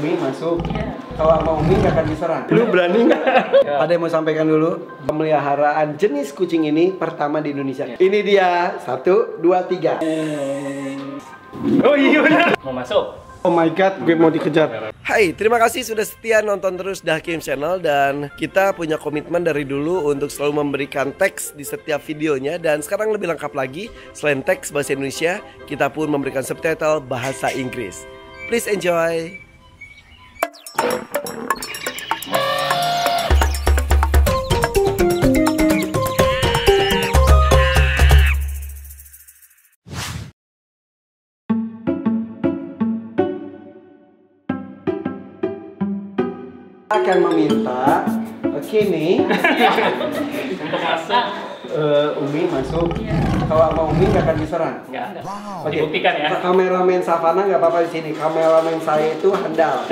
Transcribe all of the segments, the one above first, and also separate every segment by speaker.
Speaker 1: Umi masuk. Kalau sama Umi nggak akan diserang. Lu berani nggak? Ada yang mau sampaikan dulu? Pemeliharaan jenis kucing ini pertama di Indonesia. Ini dia, 1, 2, 3. Oh iya benar.
Speaker 2: Mau masuk?
Speaker 1: Oh my god, gue mau dikejar. Hai, terima kasih sudah setia nonton terus The Hakim Channel. Dan kita punya komitmen dari dulu untuk selalu memberikan teks di setiap videonya. Dan sekarang lebih lengkap lagi, selain teks bahasa Indonesia, kita pun memberikan subtitle bahasa Inggris. Please enjoy. Akan meminta, oke nih,
Speaker 2: Untuk masuk?
Speaker 1: Umi masuk. Kalau sama Umi nggak akan diserang.
Speaker 2: Enggak.
Speaker 1: Oke.
Speaker 2: Dibuktikan ya.
Speaker 1: Kameramen Savana nggak apa-apa di sini. Kameramen saya itu handal.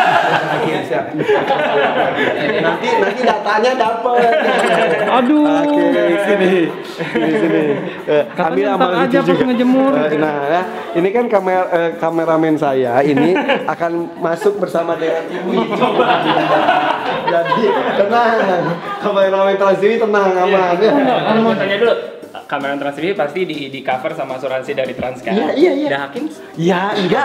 Speaker 1: nanti datanya dapet.
Speaker 3: Aduh.
Speaker 1: Oke, sini.
Speaker 3: Katanya ntar aja pas ngejemur.
Speaker 1: Nah, ini kan kameramen saya ini akan masuk bersama dengan Umi. Jadi tenang. Kameramen Trans TV tenang, aman.
Speaker 2: Aku mau tanya dulu. Kamera Trans TV pasti di cover sama asuransi dari Trans kan?
Speaker 1: Iya.
Speaker 2: The Hakim?
Speaker 1: Ya, enggak.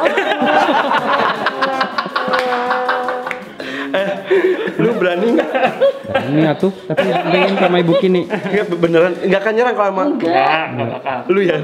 Speaker 1: Lu berani nggak?
Speaker 3: Ini atuh, tapi pengen sama ibu kini.
Speaker 1: Enggak beneran, enggak akan nyerang kalau sama.
Speaker 2: Enggak bakal.
Speaker 1: Lu ya.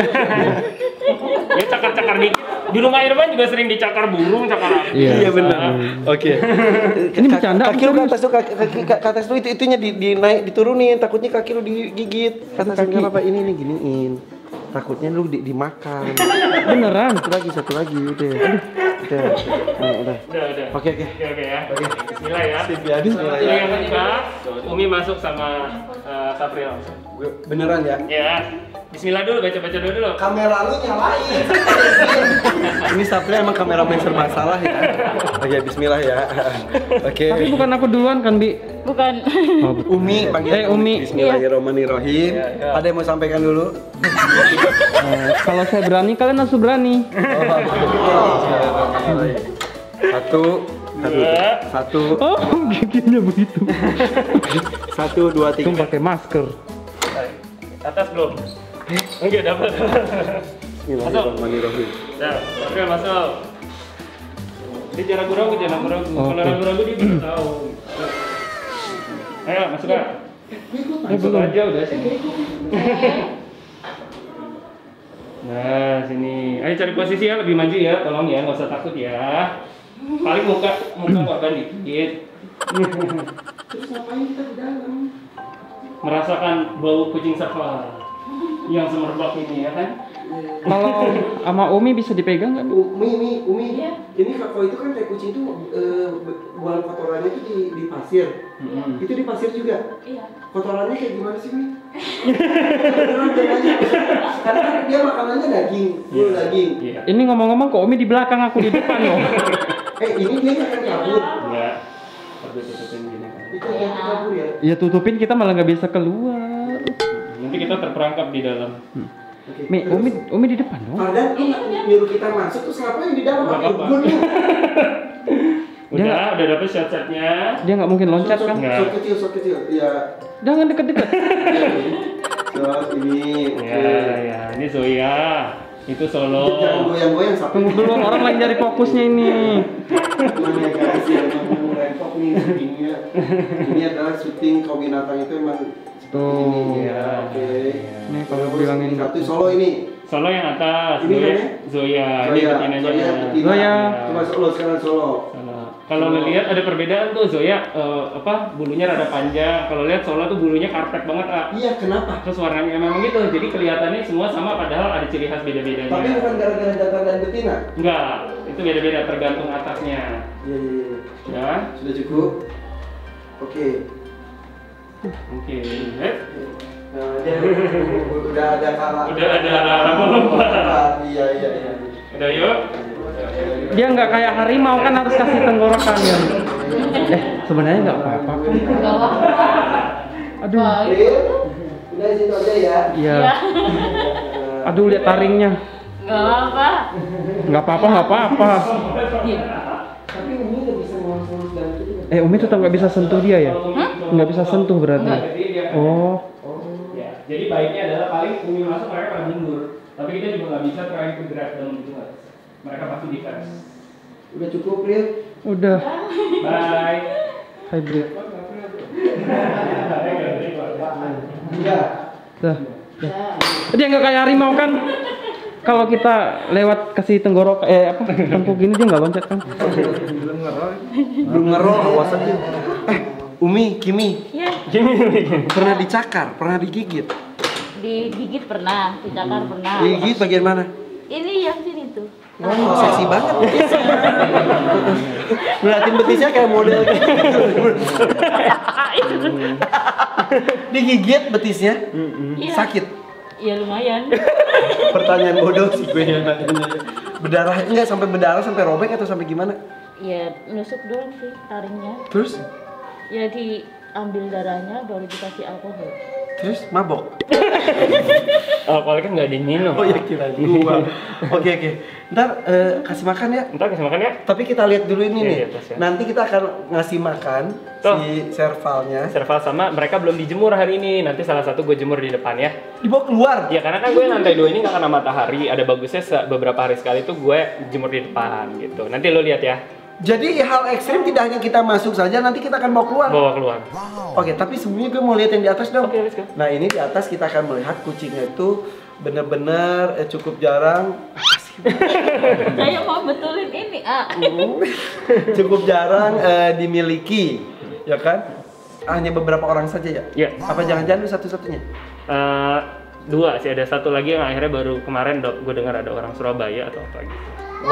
Speaker 2: Ya cakar-cakar dikit. Di rumah Irfan juga sering dicakar burung, cakar apa?
Speaker 1: Iya benar. Oke.
Speaker 3: Ini bercanda.
Speaker 1: Kaki lu ke atas tuh, kaki atas tuh itunya dinaik diturunin, takutnya kaki lu digigit. Kata saya enggak apa-apa, ini giniin. Takutnya lu dimakan.
Speaker 3: Beneran.
Speaker 1: Satu lagi udah. Udah. Oke
Speaker 2: ya. Bismillah ya.
Speaker 1: Sip ya, bismillah
Speaker 2: Ini
Speaker 1: ya.
Speaker 2: yang buka, Umi masuk sama Sapril.
Speaker 1: Beneran ya?
Speaker 2: Ya. Bismillah dulu, baca dulu.
Speaker 1: Kamera lu nyalain. Ini Sapri emang kameramen serba salah ya. Oke, bismillah ya. Oke.
Speaker 3: Tapi bukan aku duluan kan, Bi?
Speaker 4: Bukan.
Speaker 1: Umi panggil
Speaker 3: Umi.
Speaker 1: Bismillahirrahmanirrahim. Ada yang mau sampaikan dulu?
Speaker 3: Kalau saya berani, kalian harus berani.
Speaker 1: Satu.
Speaker 3: Oh, giginya begitu.
Speaker 1: 1, 2, 3.
Speaker 3: Itu pakai masker.
Speaker 2: Atas belum? Enggak dapat.
Speaker 1: Bismillahirrahmanirrahim.
Speaker 2: Nah, Sapril masuk. Dia jangan ragu-ragu. Kalau ragu-ragu dia bisa tahu. Ayo, masuk Kak. Masuk aja udah sini. Nah, sini. Ayo cari posisi ya, lebih maju ya, tolong ya, nggak usah takut ya. Paling muka korban dikit.
Speaker 1: Terus ngapain kita di dalam?
Speaker 2: Merasakan bau kucing safar yang semerbak ini ya kan?
Speaker 3: Kalau sama Umi bisa dipegang kan?
Speaker 1: Umi. Ini kalau itu kan kayak kucing tuh buang kotorannya itu di pasir. Itu di pasir juga.
Speaker 4: Iya.
Speaker 1: Kotorannya kayak gimana sih, Mi? Karena kan dia makanannya daging, full daging.
Speaker 2: Iya.
Speaker 3: Ini ngomong-ngomong kok Umi di belakang, aku di depan loh.
Speaker 1: Ini dia nggak akan kabur.
Speaker 2: Enggak. Perlu tutupin gini kan.
Speaker 1: Itu yang kabur ya.
Speaker 3: Ya tutupin, kita malah nggak bisa keluar.
Speaker 2: Nanti kita terperangkap di dalam.
Speaker 1: Oke,
Speaker 3: Mi, Umi di depan dong.
Speaker 1: Fardan tuh nyuruh kita masuk terus ngapain di dalam?
Speaker 2: Nggak apa-apa.
Speaker 1: Kebun nih.
Speaker 2: Udah dapet shot-shotnya.
Speaker 3: Dia nggak mungkin loncat kan?
Speaker 2: Nggak.
Speaker 1: Shot kecil. Iya.
Speaker 3: Jangan deket-deket.
Speaker 1: Shot ini. Oke.
Speaker 2: Ya, ini Zoya. Itu Solo.
Speaker 1: Jangan goyang-goyang sampai
Speaker 3: Tunggu dulu, orang lagi cari fokusnya ini.
Speaker 1: Mana ya guys, yang mau repot nih syutingnya. Ini adalah syuting kau binatang itu emang seperti ini.
Speaker 2: Ya.
Speaker 1: Oke.
Speaker 3: Nih kalau bilangin
Speaker 1: satu Solo ini.
Speaker 2: Solo yang atas.
Speaker 1: Ini
Speaker 2: Zoya. Ini betinanya.
Speaker 3: Zoya.
Speaker 1: Coba Solo sekarang Solo.
Speaker 2: Kalau ngelihat ada perbedaan tuh Zoya bulunya rada panjang. Kalau lihat Solo tuh bulunya karpet banget, ah.
Speaker 1: Iya, kenapa?
Speaker 2: Terus warnanya memang gitu. Jadi kelihatannya semua sama padahal ada ciri khas beda-bedanya.
Speaker 1: Tapi bukan gara-gara jantan dan betina.
Speaker 2: Enggak, itu beda-beda tergantung atasnya.
Speaker 1: Iya.
Speaker 2: Ya.
Speaker 1: Sudah cukup. Oke.
Speaker 2: Oke.
Speaker 1: Nah, dia udah ada kalah.
Speaker 2: Udah ada lompat.
Speaker 1: Iya.
Speaker 2: Udah yuk.
Speaker 3: Dia nggak kayak harimau kan, harus kasih tenggorokan ya. Sebenarnya nggak apa-apa. Aduh.
Speaker 1: Udah di situ aja ya.
Speaker 3: Iya. Aduh, lihat taringnya.
Speaker 4: Nggak apa.
Speaker 3: Nggak apa-apa.
Speaker 4: Iya.
Speaker 1: Tapi
Speaker 3: Umi tetap nggak bisa sentuh dia ya? Nggak bisa sentuh berarti. Oh.
Speaker 2: Ya, jadi baiknya adalah paling Umi masuk mereka pada mundur. Tapi kita juga nggak bisa trying to grab them gitu nggak. Mereka pasti defense.
Speaker 1: Udah cukup, Bril?
Speaker 3: Udah.
Speaker 2: Bye.
Speaker 3: Hybrid.
Speaker 1: Iya.
Speaker 3: Dah. Dia nggak kayak harimau kan? Kalau kita lewat kasih tenggorok tengkuk gini dia nggak loncat kan?
Speaker 1: Belum ngerol, awas aja. Umi, Kimi.
Speaker 4: Iya.
Speaker 1: Pernah dicakar, pernah digigit.
Speaker 4: Digigit pernah, dicakar pernah.
Speaker 1: Digigit bagian mana?
Speaker 4: Ini yang sini tuh.
Speaker 1: Oh, seksi banget. Ngeliatin betisnya kayak model gitu. Digigit betisnya?
Speaker 4: Iya.
Speaker 1: Sakit?
Speaker 4: Ya lumayan.
Speaker 1: Pertanyaan bodoh sih gue yang nanya. Berdarah enggak sampai berdarah sampai robek atau sampai gimana?
Speaker 4: Ya nusuk dulu sih taringnya.
Speaker 1: Terus?
Speaker 4: Ya diambil darahnya baru dikasih alkohol.
Speaker 1: Terus mabok?
Speaker 2: Alkohol kan nggak diminum.
Speaker 1: Oh iya kira gua. Oke. Ntar kasih makan ya.
Speaker 2: Ntar kasih makan ya.
Speaker 1: Tapi kita lihat dulu ini
Speaker 2: Iya,
Speaker 1: nih.
Speaker 2: iya, tes ya.
Speaker 1: Nanti kita akan ngasih makan
Speaker 2: Tuh.
Speaker 1: si servalnya.
Speaker 2: Serval sama mereka belum dijemur hari ini. Nanti salah satu gue jemur di depan ya.
Speaker 1: Dibawa keluar.
Speaker 2: Ya karena kan gue lantai 2 ini nggak kena matahari. Ada bagusnya beberapa hari sekali tuh gue jemur di depan gitu. Nanti lo lihat ya.
Speaker 1: Jadi hal ekstrim tidak hanya kita masuk saja, nanti kita akan bawa keluar.
Speaker 2: Bawa keluar.
Speaker 1: Oke, tapi sebelumnya gue mau lihat yang di atas dong.
Speaker 2: Oke, let's go.
Speaker 1: Nah ini di atas kita akan melihat kucingnya itu benar-benar cukup jarang.
Speaker 4: Saya mau betulin ini,
Speaker 1: Cukup jarang dimiliki, ya kan? Hanya beberapa orang saja ya?
Speaker 2: Iya.
Speaker 1: Apa jangan-jangan lu satu-satunya?
Speaker 2: Dua sih, ada satu lagi yang akhirnya baru kemarin gue dengar ada orang Surabaya atau apa gitu.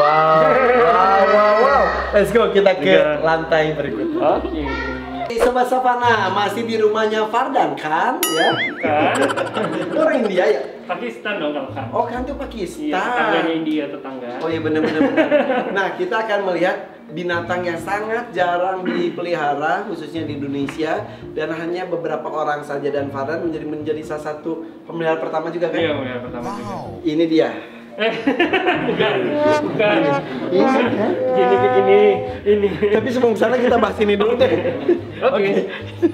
Speaker 1: Wow. Let's go, kita ke lantai berikutnya.
Speaker 2: Oke.
Speaker 1: Sobat Savana, masih di rumahnya Fardan kan? Ya.
Speaker 2: Kan?
Speaker 1: Orang India ya?
Speaker 2: Pakistan dong kalau kan.
Speaker 1: Oh kan tuh Pakistan.
Speaker 2: Iya, tetangganya India tetangga.
Speaker 1: Oh iya benar. Nah kita akan melihat binatang yang sangat jarang dipelihara khususnya di Indonesia dan hanya beberapa orang saja, dan Fardan menjadi salah satu pemelihara pertama juga kan?
Speaker 2: Iya, pemelihara pertama juga.
Speaker 1: Ini dia.
Speaker 2: Bukan.
Speaker 1: Ini kan?
Speaker 2: Ini.
Speaker 1: Tapi sebelum sana kita bahas ini dulu deh.
Speaker 2: Oke.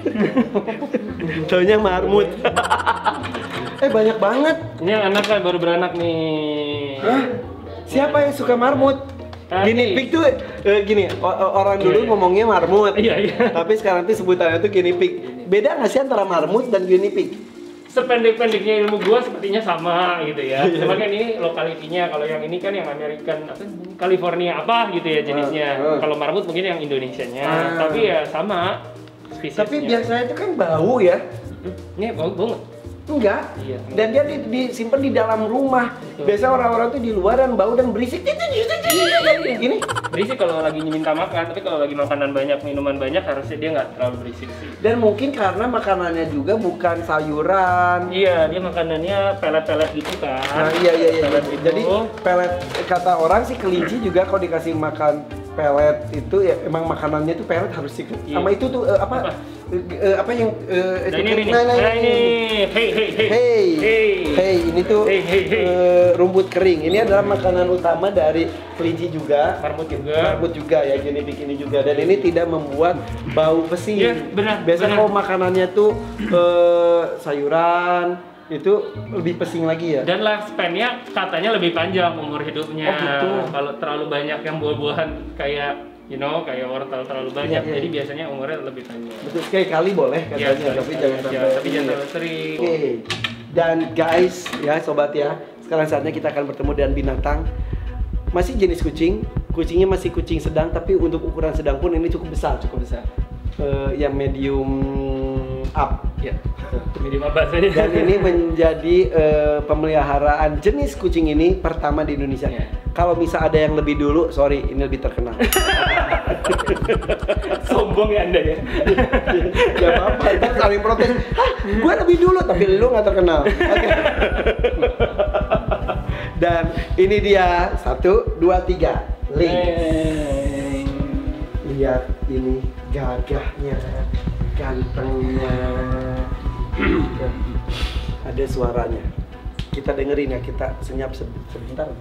Speaker 1: Taunya marmut. Banyak banget.
Speaker 2: Ini yang anak kan baru beranak nih.
Speaker 1: Hah? Siapa yang suka marmut? Guinea pig tuh gini, orang dulu ngomongnya marmut.
Speaker 2: Iya.
Speaker 1: Tapi sekarang tuh sebutannya tuh guinea pig. Beda nggak sih antara marmut dan guinea pig?
Speaker 2: Sependek-pendeknya ilmu gua sepertinya sama gitu ya. Cuma kan ini lokalitinya, kalau yang ini kan yang American apa California apa gitu ya jenisnya. Kalau marmut mungkin yang Indonesianya. Tapi ya sama spesiesnya.
Speaker 1: Tapi biasanya itu kan bau ya.
Speaker 2: Ini bau banget.
Speaker 1: Enggak.
Speaker 2: Iya.
Speaker 1: Dan dia disimpan di dalam rumah. Biasa orang-orang tuh di luar dan bau dan berisik. Ini
Speaker 2: Berisik kalau lagi minta makan, tapi kalau lagi makanan banyak, minuman banyak harusnya dia nggak terlalu berisik sih.
Speaker 1: dan mungkin karena makanannya juga bukan sayuran.
Speaker 2: Iya, dia makanannya pelet-pelet gitu kan.
Speaker 1: Nah, iya.
Speaker 2: Pelet gitu.
Speaker 1: Jadi pelet, kata orang sih kelinci juga kalau dikasih makan pelet itu ya emang makanannya tuh pelet harus sih.
Speaker 2: Iya.
Speaker 1: Sama itu tuh apa yang
Speaker 2: Nah,
Speaker 1: itu
Speaker 2: ini. Hey.
Speaker 1: Ini tuh
Speaker 2: Hey.
Speaker 1: rumput kering. Ini adalah makanan utama dari kelinci juga.
Speaker 2: Marmut
Speaker 1: juga ya, guinea pig ini juga, dan ini tidak membuat bau pesing.
Speaker 2: Iya, benar.
Speaker 1: Biasanya kalau makanannya tuh sayuran itu lebih pesing lagi ya.
Speaker 2: Dan lifespan-nya katanya lebih panjang umur hidupnya.
Speaker 1: Oh, gitu.
Speaker 2: Kalau terlalu banyak yang buah-buahan kayak kayak wortel terlalu banyak,
Speaker 1: Iya.
Speaker 2: jadi biasanya umurnya lebih panjang.
Speaker 1: Betul, sekali boleh
Speaker 2: Iya,
Speaker 1: katanya, tapi jangan sampai.
Speaker 2: tapi jangan terlalu sering.
Speaker 1: Oke. Dan guys, ya sobat ya, sekarang saatnya kita akan bertemu dengan binatang. Masih jenis kucing. Kucingnya masih kucing sedang, tapi untuk ukuran sedang pun ini cukup besar. Yang medium up.
Speaker 2: Ya, medium apa saja.
Speaker 1: Dan ini menjadi pemeliharaan jenis kucing ini pertama di Indonesia.
Speaker 2: Ya.
Speaker 1: Kalau bisa ada yang lebih dulu, sorry, ini lebih terkenal.
Speaker 2: Sombong ya Anda ya.
Speaker 1: Gak apa-apa, ntar saling protes. Hah, gue lebih dulu, tapi lu gak terkenal. Oke. Dan ini dia, 1, 2, 3, link. Lihat ini gagahnya, gantengnya. Ada suaranya. Kita dengerin ya, kita senyap sebentar.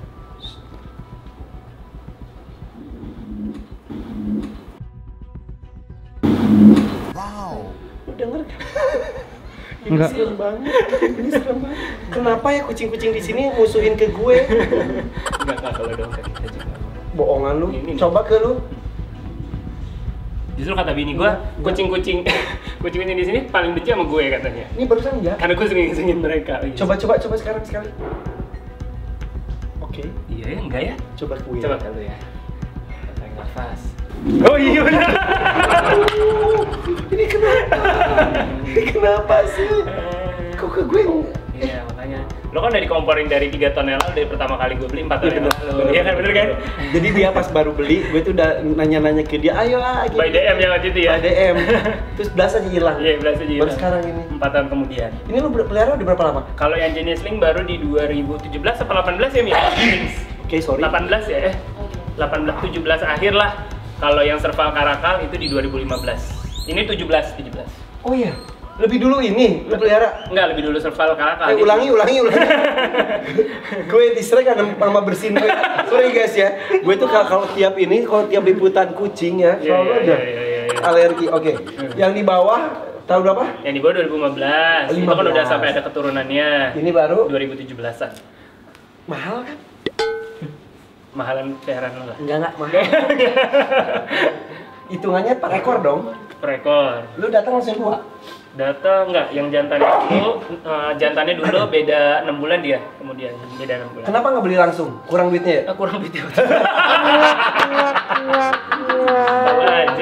Speaker 3: Enggak.
Speaker 1: Serem banget. Ini serem banget. Kenapa ya kucing-kucing di sini musuhin ke gue?
Speaker 2: Enggak kalau dong kita juga.
Speaker 1: Bohongan lu.
Speaker 2: Ini.
Speaker 1: Coba ke lu.
Speaker 2: Justru kata bini gua, kucing-kucing di sini paling benci sama gue katanya.
Speaker 1: Ini barusan ya.
Speaker 2: Karena gue sering mereka.
Speaker 1: Coba sekarang sekali. Oke.
Speaker 2: Iya ya, enggak ya?
Speaker 1: Coba gue.
Speaker 2: Coba kalau ya. Tarik nafas. Oh iya benar.
Speaker 1: Ini kenapa? Ini kenapa sih? Kok ke gue?
Speaker 2: Iya makanya. Lo kan udah dikomporin dari 3 ton yang lalu dari pertama kali gue beli 4 ton yang lalu. Iya kan bener kan?
Speaker 1: Jadi dia pas baru beli, gue tuh udah nanya-nanya ke dia, ayo gitu.
Speaker 2: By DM yang waktu itu ya?
Speaker 1: By DM. Terus belas aja hilang.
Speaker 2: Iya belas aja hilang.
Speaker 1: Baru sekarang ini.
Speaker 2: 4 tahun kemudian.
Speaker 1: Ini lu pelihara udah berapa lama?
Speaker 2: Kalau yang jenis link baru di 2017 atau 18 ya Mi?
Speaker 1: Oke, sorry.
Speaker 2: 18 ya? 18, 17 akhir lah. Kalau yang serval karakal itu di 2015. Ini 17.
Speaker 1: Oh iya, lebih dulu ini lu pelihara?
Speaker 2: Enggak, lebih dulu serval karakal.
Speaker 1: Ulangi. Gue distrek kan sama bersihin gue. Sorry guys ya. Gue tuh kalau tiap liputan kucing ya, selalu ada alergi. Oke. Yang di bawah tahun berapa?
Speaker 2: Yang di bawah 2015. Itu kan udah sampai ada keturunannya.
Speaker 1: Ini baru
Speaker 2: 2017-an.
Speaker 1: mahal kan?
Speaker 2: Mahalan peliharaan lo lah.
Speaker 1: Enggak mahal. Hitungannya per ekor dong.
Speaker 2: Per ekor.
Speaker 1: Lu datang langsung 2?
Speaker 2: Data enggak, yang jantannya dulu beda 6 bulan dia, kemudian beda 6 bulan.
Speaker 1: Kenapa nggak beli langsung? Kurang duitnya ya?
Speaker 2: Kurang duit ya. Tahu aja.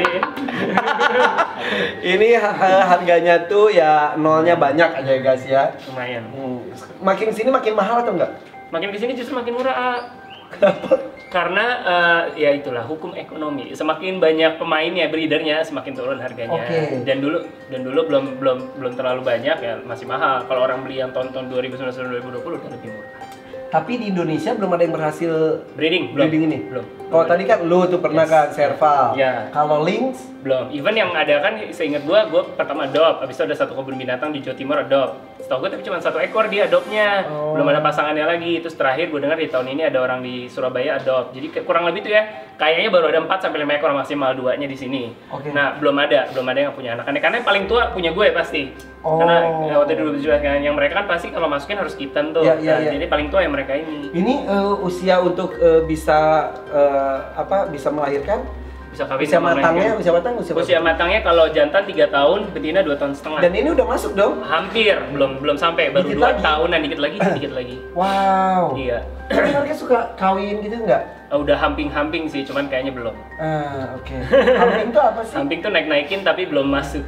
Speaker 1: Ini harganya tuh ya nolnya banyak aja guys ya.
Speaker 2: Lumayan.
Speaker 1: Makin sini makin mahal atau enggak?
Speaker 2: Makin kesini justru makin murah.
Speaker 1: Kenapa?
Speaker 2: Karena ya itulah hukum ekonomi. Semakin banyak pemainnya, breedernya, semakin turun harganya.
Speaker 1: Okay.
Speaker 2: Dan dulu belum terlalu banyak ya, masih mahal. Kalau orang beli yang tahun 2019 2020 udah lebih murah.
Speaker 1: Tapi di Indonesia belum ada yang berhasil
Speaker 2: breeding ini. Belum.
Speaker 1: Kalau tadi kan lu tuh pernah kan serval.
Speaker 2: Ya.
Speaker 1: Kalau lynx
Speaker 2: belum. Even yang ada kan seingat gua pertama adopt, habis itu ada satu kebun binatang di Jawa Timur adopt. Setahu gua tapi cuma 1 ekor dia adoptnya. Belum ada pasangannya lagi. Terus terakhir gua dengar di tahun ini ada orang di Surabaya adopt. Jadi kurang lebih tuh ya, kayaknya baru ada 4 sampai 5 ekor maksimal 2-nya di sini.
Speaker 1: Okay.
Speaker 2: Nah, belum ada yang punya anak. Karena yang paling tua punya gue pasti. Karena waktu dulu juga kan yang mereka kan pasti kalau masukin harus kitten tuh. Jadi paling tua yang mereka ini.
Speaker 1: Ini usia untuk bisa melahirkan?
Speaker 2: Bisa kawin,
Speaker 1: usia matangnya
Speaker 2: kalau jantan 3 tahun, betina 2,5 tahun.
Speaker 1: Dan ini udah masuk dong?
Speaker 2: Hampir, belum sampai, baru 2 tahunan, dikit lagi.
Speaker 1: Wow.
Speaker 2: Iya.
Speaker 1: Tapi mereka suka kawin gitu nggak?
Speaker 2: Udah hamping sih, cuman kayaknya belum.
Speaker 1: Oke. Hamping tuh apa sih?
Speaker 2: Hamping tuh naikin tapi belum masuk.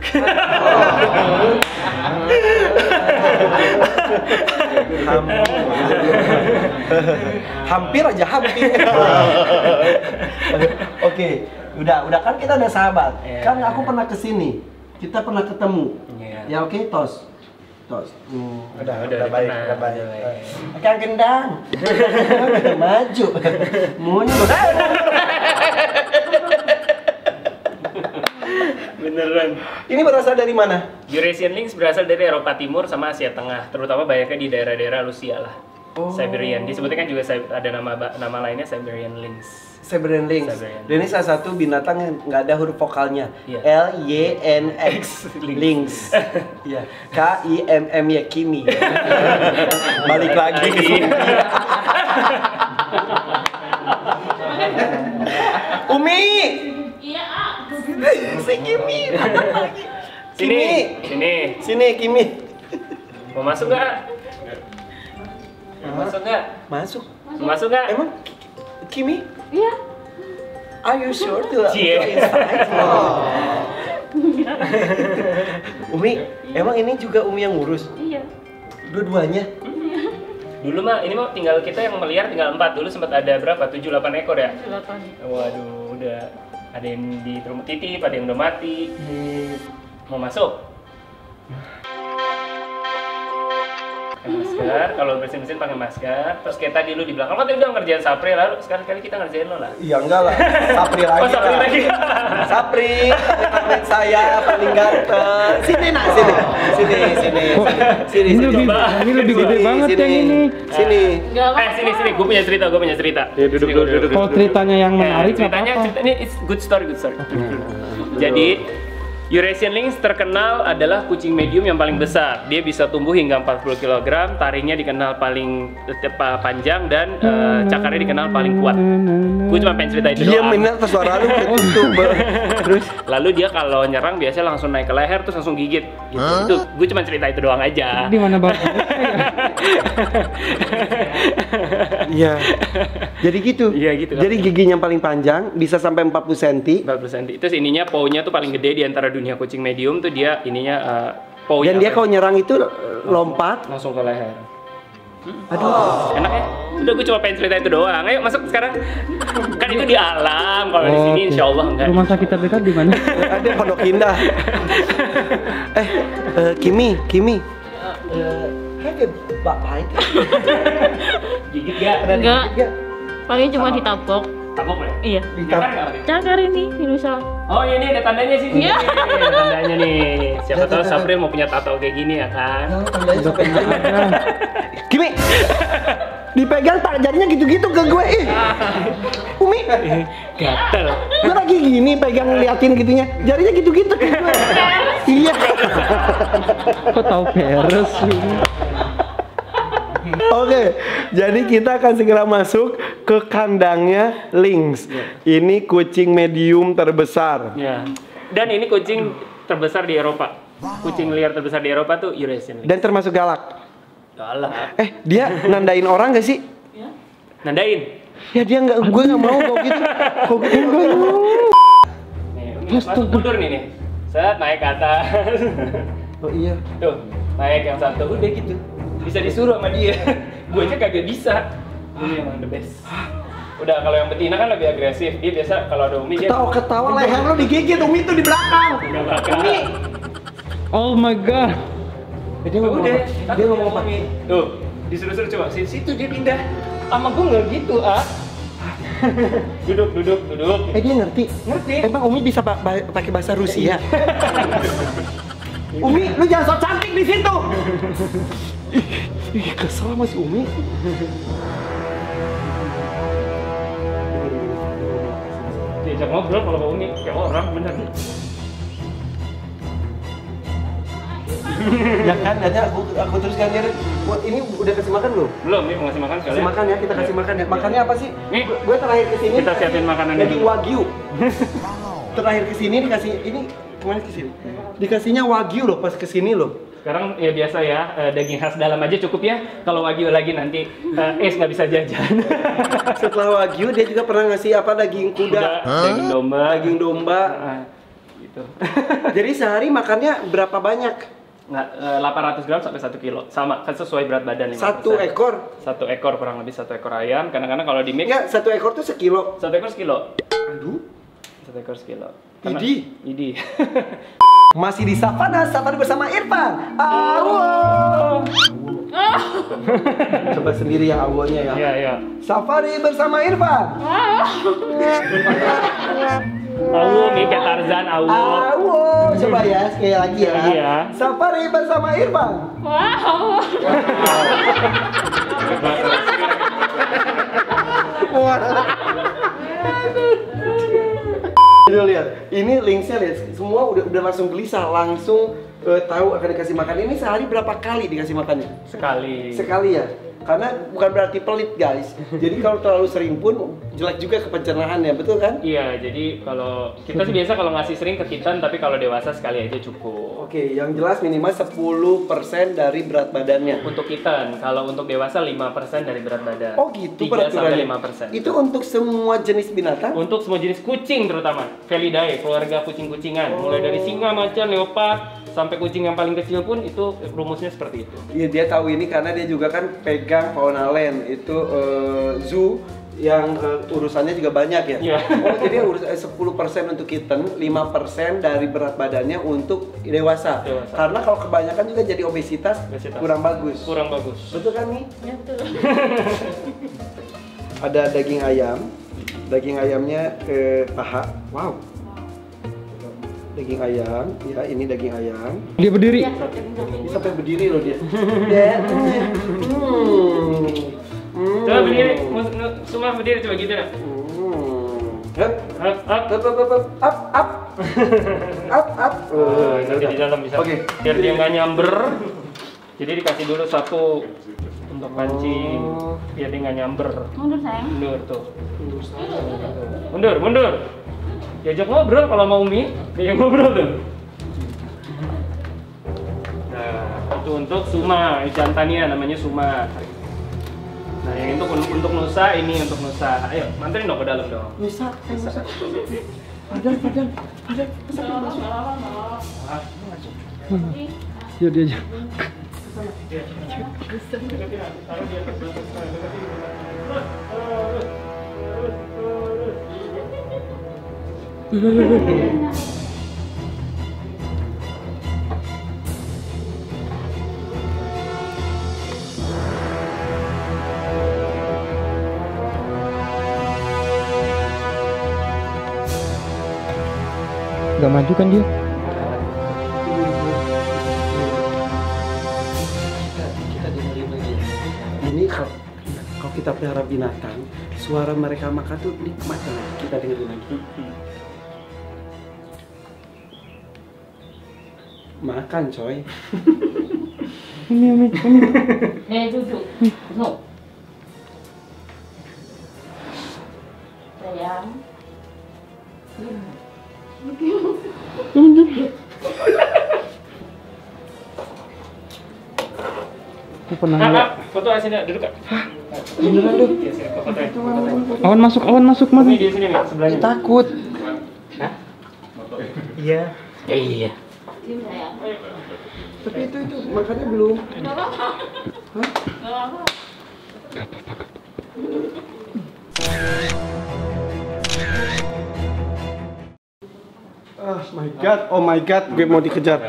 Speaker 1: Hampir aja hampir. Oke. Udah kan kita udah sahabat. Kan aku pernah kesini. Kita pernah ketemu. Ya oke, tos. Udah baik. Kang Gendang. Maju. Mundur.
Speaker 2: Beneran.
Speaker 1: Ini berasal dari mana?
Speaker 2: Eurasian Lynx berasal dari Eropa Timur sama Asia Tengah, terutama banyaknya di daerah-daerah Rusia lah. Siberian. Disebutnya kan juga ada nama lainnya Siberian Lynx.
Speaker 1: Siberian Lynx. Dan ini salah satu binatang yang nggak ada huruf vokalnya. L-Y-N-X. Lynx. Iya. K-I-M-M ya Kimi. Balik lagi ke sini. Umi.
Speaker 4: Iya,
Speaker 1: Si Kimi.
Speaker 2: Sini
Speaker 1: Kimi.
Speaker 2: Mau masuk nggak? Masuk nggak?
Speaker 1: Emang Kimi?
Speaker 4: Iya.
Speaker 1: Are you sure to inside? Umi, emang ini juga Umi yang ngurus?
Speaker 4: Iya.
Speaker 1: Dua-duanya?
Speaker 2: Dulu mah ini mah tinggal kita yang melihara tinggal 4. Dulu sempat ada berapa? 7-8 ekor ya?
Speaker 4: 8.
Speaker 2: Waduh, udah ada yang di rumah titip, ada yang udah mati. Mau masuk? Pakai masker, kalau bersin-bersin pakai masker. Terus kayak tadi lu di belakang, kan tadi udah ngerjain Sapri, lalu sekali-kali kita ngerjain lo lah.
Speaker 1: Iya enggak lah, Sapri lagi.
Speaker 2: Oh, Sapri lagi.
Speaker 1: Sapri, teman saya paling ganteng. Sini nak, sini.
Speaker 3: Ini lebih gede banget yang ini.
Speaker 1: Sini.
Speaker 2: Sini, gue punya cerita.
Speaker 1: Duduk.
Speaker 3: Kalau ceritanya yang menarik,
Speaker 2: ceritanya ini it's good story. Jadi Eurasian Lynx terkenal adalah kucing medium yang paling besar. Dia bisa tumbuh hingga 40 kg, taringnya dikenal paling panjang dan cakarnya dikenal paling kuat. Gue cuma pengen cerita itu
Speaker 1: Dia
Speaker 2: doang.
Speaker 1: minat suara lu ketutup. Terus
Speaker 2: Lalu dia kalau nyerang biasanya langsung naik ke leher terus langsung gigit. Gitu. Itu gue cuma cerita itu doang aja.
Speaker 3: Di mana Bapak?
Speaker 1: iya. Jadi gitu.
Speaker 2: Iya gitu.
Speaker 1: Jadi giginya paling panjang, bisa sampai 40 cm.
Speaker 2: 40 cm. Terus ininya paunya tuh paling gede di antara dunia kucing medium tuh dia ininya paunya.
Speaker 1: Dan dia kalau nyerang itu lompat.
Speaker 2: langsung ke leher. Aduh, enak ya? Udah gue cuma pengen cerita itu doang. Ayo masuk sekarang. Kan itu di alam. Kalau di sini insya Allah enggak.
Speaker 3: Rumah sakit terdekat di mana?
Speaker 1: Ada Pondok Indah. Kimi. Have bapak
Speaker 2: Gigit gak?
Speaker 4: Enggak. Paling cuma ditabok.
Speaker 2: Tabok ya?
Speaker 4: Iya.
Speaker 2: Cakar nggak?
Speaker 4: Cakar ini Rusa.
Speaker 2: Oh ini ada tandanya sih.
Speaker 4: Iya.
Speaker 2: Ada tandanya nih. Siapa tahu Sabril mau punya tato kayak gini ya kan?
Speaker 1: Kimi. Dipegang tak jadinya gitu-gitu ke gue. Umi.
Speaker 2: Gatel.
Speaker 1: Gue lagi gini pegang liatin gitunya. Jarinya gitu-gitu ke gue. Iya.
Speaker 3: Kok tahu peres ini?
Speaker 1: Oke, jadi kita akan segera masuk ke kandangnya Lynx. Ini kucing medium terbesar.
Speaker 2: Ya. Dan ini kucing terbesar di Eropa. Kucing liar terbesar di Eropa tuh Eurasian Lynx.
Speaker 1: Dan termasuk galak.
Speaker 2: Galak.
Speaker 1: Dia nandain orang gak sih?
Speaker 2: Nandain.
Speaker 1: Ya dia nggak, gue nggak mau kok gitu. Kok gitu enggak mau.
Speaker 2: Nih, pas mundur nih. Set naik ke atas.
Speaker 1: Oh iya.
Speaker 2: Tuh, naik yang satu udah gitu. Bisa disuruh sama dia. Gue aja kagak bisa. Ini emang the best. Udah kalau yang betina kan lebih agresif. Dia biasa kalau ada Umi dia
Speaker 1: Ketawa leher lo digigit, Umi tuh di belakang.
Speaker 2: di belakang.
Speaker 3: Oh my god.
Speaker 1: Dia ngomong
Speaker 2: Udah,
Speaker 1: apa? Dia ngomong apa?
Speaker 2: Umi. Tuh, disuruh-suruh coba. Situ dia pindah. Sama gue nggak gitu, ah. Duduk.
Speaker 1: Dia ngerti.
Speaker 2: Ngerti.
Speaker 1: Emang Umi bisa pakai bahasa Rusia? Umi, lu jangan sok cantik di situ. Ih, kesel sama si Umi.
Speaker 2: Diajak ngobrol kalau mau Umi kayak orang bener.
Speaker 1: Ya kan, aja aku teruskan ya. Ini udah kasih makan belum?
Speaker 2: Belum nih mau ngasih makan sekali.
Speaker 1: Kasih makan ya, kita kasih makan ya. Makannya apa sih?
Speaker 2: Nih.
Speaker 1: Gue terakhir kesini.
Speaker 2: Kita siapin makanannya
Speaker 1: daging
Speaker 2: dulu.
Speaker 1: wagyu. Terakhir kesini dikasih ini kemana kesini? Dikasihnya wagyu loh pas kesini loh.
Speaker 2: Sekarang ya biasa ya, daging khas dalam aja cukup ya. Kalau wagyu lagi nanti nggak bisa jajan.
Speaker 1: Setelah wagyu dia juga pernah ngasih apa daging kuda,
Speaker 2: Daging domba.
Speaker 1: daging domba.
Speaker 2: Gitu.
Speaker 1: Jadi sehari makannya berapa banyak?
Speaker 2: Nggak, 800 gram sampai 1 kilo. Sama, kan sesuai berat badan 5%.
Speaker 1: Satu ekor?
Speaker 2: Satu ekor, kurang lebih 1 ekor ayam. Kadang-kadang kalau di mix,
Speaker 1: Enggak, satu ekor tuh sekilo.
Speaker 2: 1 ekor sekilo.
Speaker 1: Aduh.
Speaker 2: 1 ekor sekilo.
Speaker 1: Idi.
Speaker 2: Idi.
Speaker 1: Masih di Savana, Safari bersama Irfan. Awo. Coba sendiri ya awonya ya.
Speaker 2: Iya.
Speaker 1: Safari bersama Irfan.
Speaker 2: Awu nih kayak Tarzan, awu.
Speaker 1: Awo. Coba ya, sekali lagi ya.
Speaker 2: Iya.
Speaker 1: Safari bersama Irfan.
Speaker 4: Wow.
Speaker 1: Ini lihat, ini Lynxnya lihat, semua udah langsung gelisah, langsung tahu akan dikasih makan. Ini sehari berapa kali dikasih makannya? Sekali ya. Karena bukan berarti pelit guys. Jadi kalau terlalu sering pun jelek juga ke pencernaannya, betul kan?
Speaker 2: Iya, jadi kalau kita sih biasa kalau ngasih sering ke kitten, tapi kalau dewasa sekali aja cukup.
Speaker 1: Oke, yang jelas minimal 10% dari berat badannya.
Speaker 2: Untuk kitten, kalau untuk dewasa 5% dari berat badan.
Speaker 1: Oh gitu
Speaker 2: 3-5%.
Speaker 1: Itu untuk semua jenis binatang?
Speaker 2: Untuk semua jenis kucing terutama, Felidae, keluarga kucing-kucingan, mulai dari singa, macan, leopard, sampai kucing yang paling kecil pun itu rumusnya seperti itu.
Speaker 1: Iya, dia tahu ini karena dia juga kan pegang Fauna Land, itu zoo yang urusannya juga banyak ya.
Speaker 2: Iya.
Speaker 1: Oh, jadi 10% untuk kitten, 5% dari berat badannya untuk dewasa. Karena kalau kebanyakan juga jadi obesitas. Kurang bagus. Betul kan nih?
Speaker 4: Ya, betul.
Speaker 1: Ada daging ayam. Daging ayamnya paha. Wow. Daging ayam, ya ini daging ayam.
Speaker 3: Dia berdiri.
Speaker 4: Ya,
Speaker 1: Ini sampai berdiri loh dia.
Speaker 2: Coba berdiri, semua berdiri coba gitu ya.
Speaker 1: Up.
Speaker 2: Nanti di dalam bisa.
Speaker 1: Oke.
Speaker 2: Biar dia nggak nyamber. Jadi dikasih dulu satu untuk pancing. Biar dia nggak nyamber.
Speaker 4: Mundur sayang.
Speaker 2: Mundur tuh. Mundur. Diajak ngobrol kalau mau Umi. Diajak ngobrol tuh. Nah, itu untuk Suma, jantannya namanya Suma. Nah, yang itu untuk Nusa, ini untuk Nusa. Ayo, manterin dong ke dalam dong.
Speaker 1: Nusa. Padahal.
Speaker 3: Yuk dia aja. Gak maju kan dia?
Speaker 1: Kita dengerin lagi. Ini kalau kita pelihara binatang, suara mereka makan tuh nikmat banget. Kita dengerin lagi. Makan coy.
Speaker 3: Ini.
Speaker 4: Duduk. No. Sayang.
Speaker 3: Aku pernah
Speaker 2: Kak,
Speaker 3: lihat.
Speaker 2: foto sini duduk Kak.
Speaker 1: Beneran lu?
Speaker 2: Iya, sini foto ya.
Speaker 3: Awan masuk
Speaker 2: Ini
Speaker 3: mas.
Speaker 2: di sini nih, sebelahnya.
Speaker 1: Takut.
Speaker 2: Iya. Iya.
Speaker 4: Diam sayang.
Speaker 1: Tapi itu makannya belum.
Speaker 4: Gak apa-apa.
Speaker 1: Oh my god, gue mau dikejar.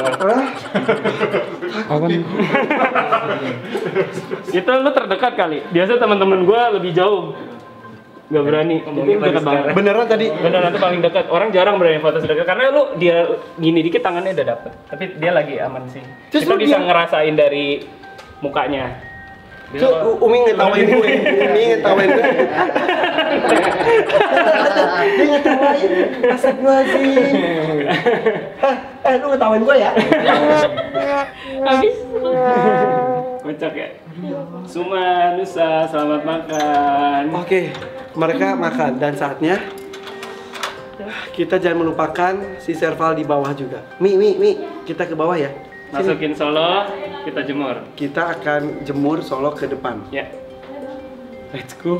Speaker 3: Awan.
Speaker 2: Itu lu terdekat kali. Biasa teman-teman gua lebih jauh. Gak berani. Itu dekat banget.
Speaker 1: Beneran tadi?
Speaker 2: Beneran itu paling dekat. Orang jarang berani foto sedekat karena dia gini dikit tangannya udah dapet. Tapi dia lagi aman sih.
Speaker 1: Terus
Speaker 2: Kita
Speaker 1: lu
Speaker 2: bisa
Speaker 1: dia-
Speaker 2: ngerasain dari mukanya. Bisa kok.
Speaker 1: Umi ngetawain gue. Dia ngetawain. Astagfirullahaladzim. Lu ngetawain gue ya?
Speaker 4: Habis.
Speaker 2: Kocak ya. Suma, Nusa, selamat makan.
Speaker 1: Oke, mereka makan dan saatnya kita jangan melupakan si Serval di bawah juga. Mi, kita ke bawah ya. Sini.
Speaker 2: Masukin Solo, kita jemur.
Speaker 1: Kita akan jemur Solo ke depan.
Speaker 2: Ya.
Speaker 1: Let's go.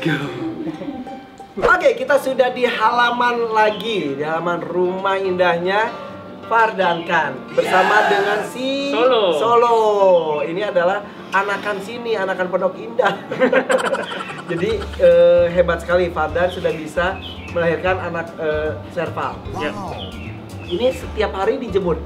Speaker 1: Oke, kita sudah di halaman lagi, di halaman rumah indahnya Fardankan bersama dengan si
Speaker 2: Solo.
Speaker 1: Ini adalah anakan sini, anakan Pondok Indah. Jadi hebat sekali Fardan sudah bisa melahirkan anak Serval.
Speaker 2: Ya.
Speaker 1: Ini setiap hari dijemur.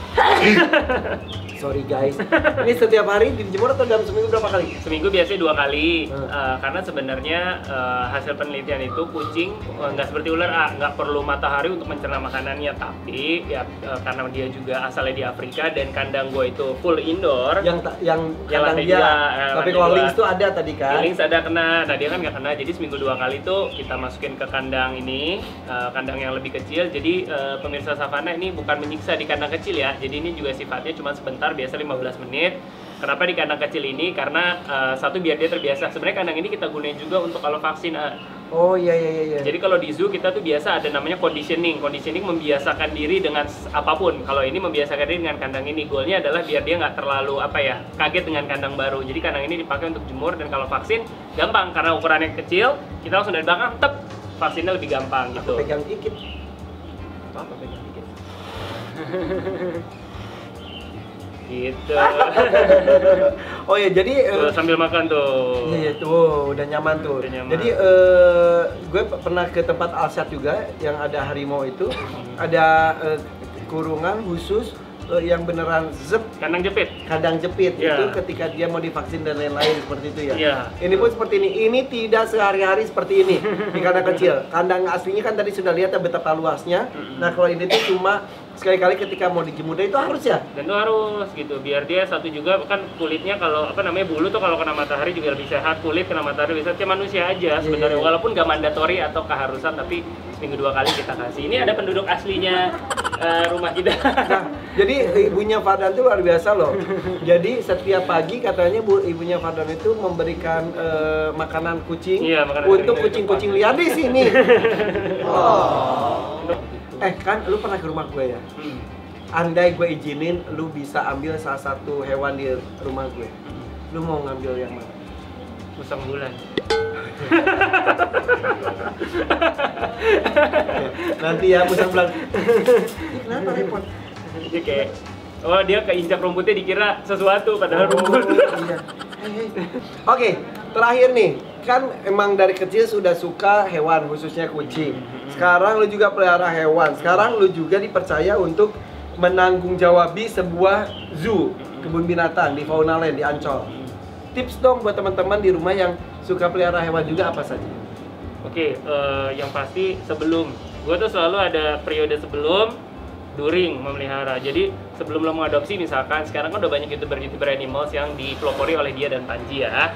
Speaker 1: Sorry guys. Ini setiap hari dijemur atau dalam seminggu berapa kali?
Speaker 2: Seminggu biasanya 2 kali, karena sebenarnya hasil penelitian itu kucing nggak seperti ular, nggak perlu matahari untuk mencerna makanannya, tapi ya karena dia juga asalnya di Afrika dan kandang gue itu full indoor.
Speaker 1: Yang kandang
Speaker 2: lantai
Speaker 1: dia.
Speaker 2: dua,
Speaker 1: Tapi
Speaker 2: lantai
Speaker 1: kalau
Speaker 2: dua.
Speaker 1: links tuh ada tadi kan?
Speaker 2: Links ada kena, nah dia kan nggak kena, jadi seminggu 2 kali tuh kita masukin ke kandang ini, kandang yang lebih kecil. Jadi pemirsa Savana ini bukan menyiksa di kandang kecil ya, jadi ini juga sifatnya cuma sebentar, biasa 15 menit. Kenapa di kandang kecil ini? Karena satu biar dia terbiasa. Sebenarnya kandang ini kita gunain juga untuk kalau vaksin.
Speaker 1: Oh iya.
Speaker 2: Jadi kalau di zoo kita tuh biasa ada namanya conditioning. Conditioning membiasakan diri dengan apapun. Kalau ini membiasakan diri dengan kandang ini. Goalnya adalah biar dia nggak terlalu kaget dengan kandang baru. Jadi kandang ini dipakai untuk jemur, dan kalau vaksin gampang karena ukurannya kecil. Kita langsung dari belakang, tep, vaksinnya lebih gampang gitu.
Speaker 1: Pegang dikit.
Speaker 2: Apa pegang dikit? Gitu.
Speaker 1: Oh ya, jadi
Speaker 2: Tuh, sambil makan tuh.
Speaker 1: iya tuh udah nyaman tuh.
Speaker 2: Udah nyaman.
Speaker 1: Jadi gue pernah ke tempat Alsat juga yang ada harimau itu, ada kurungan khusus yang beneran
Speaker 2: Kandang jepit.
Speaker 1: kandang jepit
Speaker 2: Iya.
Speaker 1: itu ketika dia mau divaksin dan lain-lain seperti itu ya.
Speaker 2: Iya.
Speaker 1: Ini pun seperti ini. Ini tidak sehari-hari seperti ini di kandang kecil. Kandang aslinya kan tadi sudah lihat ya betapa luasnya. Nah kalau ini tuh cuma sekali-kali ketika mau dijemur itu harus ya?
Speaker 2: Dan itu harus gitu, biar dia satu juga kan kulitnya kalau apa namanya bulu tuh kalau kena matahari juga lebih sehat, kulit kena matahari bisa kayak manusia aja sebenarnya, walaupun gak mandatori atau keharusan, tapi seminggu 2 kali kita kasih. Ini ada penduduk aslinya rumah kita.
Speaker 1: Nah, jadi ibunya Fardan itu luar biasa loh. Jadi setiap pagi katanya ibunya Fardan itu memberikan makanan kucing untuk kucing-kucing liar di sini. Kan lu pernah ke rumah gue ya? Andai gue izinin, lu bisa ambil salah satu hewan di rumah gue. Lu mau ngambil yang mana?
Speaker 2: Musang bulan.
Speaker 1: Nanti ya musang bulan. Kenapa repot?
Speaker 2: Jadi kayak, oh dia keinjak rumputnya dikira sesuatu padahal rumput.
Speaker 1: Iya. Oke, terakhir nih, kan emang dari kecil sudah suka hewan, khususnya kucing. Sekarang lu juga pelihara hewan. Sekarang lu juga dipercaya untuk menanggung-jawabi sebuah zoo, kebun binatang di Faunaland di Ancol. Tips dong buat teman-teman di rumah yang suka pelihara hewan juga apa saja?
Speaker 2: Oke, yang pasti sebelum, gue tuh selalu ada periode sebelum, during memelihara. Jadi sebelum lo mengadopsi misalkan, sekarang kan udah banyak youtuber animals yang dipelopori oleh dia dan Panji ya.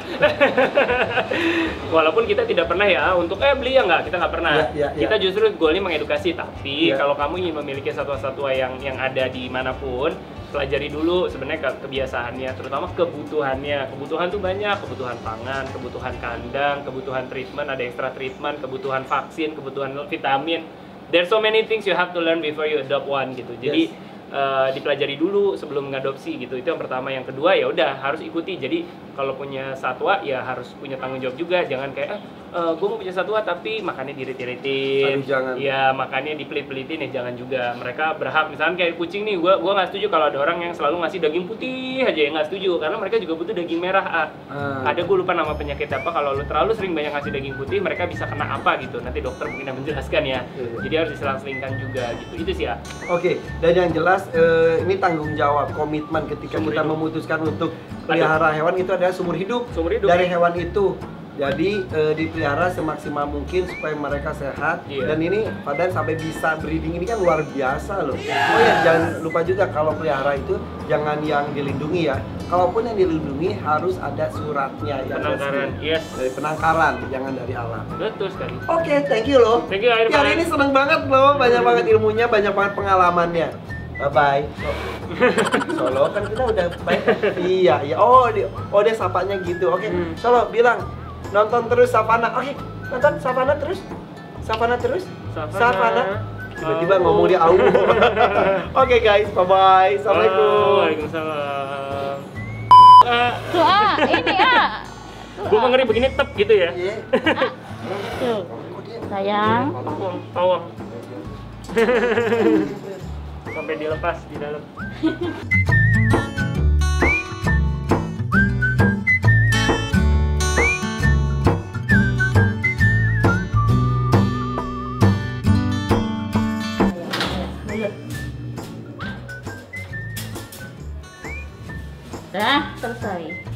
Speaker 2: Walaupun kita tidak pernah ya untuk beli ya nggak, kita nggak pernah. Kita justru goalnya mengedukasi. Tapi kalau kamu ingin memiliki satwa-satwa yang ada di manapun, pelajari dulu sebenarnya kebiasaannya, terutama kebutuhannya. Kebutuhan tuh banyak, kebutuhan pangan, kebutuhan kandang, kebutuhan treatment, ada extra treatment, kebutuhan vaksin, kebutuhan vitamin. There's so many things you have to learn before you adopt one gitu. Jadi dipelajari dulu sebelum mengadopsi gitu. Itu yang pertama. Yang kedua ya udah harus ikuti. Jadi kalau punya satwa ya harus punya tanggung jawab juga. Jangan kayak gue mau punya satwa tapi makannya dirit-iritin. Ya makannya dipelit-pelitin ya jangan juga. Mereka berhak, misalnya kayak kucing nih, gue nggak setuju kalau ada orang yang selalu ngasih daging putih aja, yang nggak setuju karena mereka juga butuh daging merah. Ada gue lupa nama penyakit apa, kalau lu terlalu sering banyak ngasih daging putih mereka bisa kena apa gitu. Nanti dokter mungkin yang menjelaskan ya. Jadi harus diselang-selingkan juga gitu. Itu sih ya.
Speaker 1: Oke, dan yang jelas ini tanggung jawab, komitmen ketika kita memutuskan untuk pelihara hewan itu adalah seumur hidup dari hewan itu. Jadi dipelihara semaksimal mungkin supaya mereka sehat. Dan ini Fardan sampai bisa breeding ini kan luar biasa loh. Oh ya, jangan lupa juga kalau pelihara itu jangan yang dilindungi ya. Kalaupun yang dilindungi harus ada suratnya yang
Speaker 2: penangkaran.
Speaker 1: Dari penangkaran, jangan dari alam.
Speaker 2: Betul sekali.
Speaker 1: Oke, thank you loh.
Speaker 2: Thank you Irfan.
Speaker 1: Hari ini seneng banget loh, banyak banget ilmunya, banyak banget pengalamannya. Bye-bye. Solo kan kita udah baik. Iya. Oh dia sapanya gitu. Oke, Solo bilang nonton terus Savana. Oke, nonton Savana terus. Savana. Tiba-tiba ngomong dia au. Oke guys, bye-bye. Assalamualaikum.
Speaker 2: Waalaikumsalam.
Speaker 4: Doa, ini
Speaker 2: Gue mau ngeri begini tep gitu ya.
Speaker 4: Tuh. Sayang.
Speaker 2: Tawang. Sampai dilepas di dalam.
Speaker 4: Dah selesai.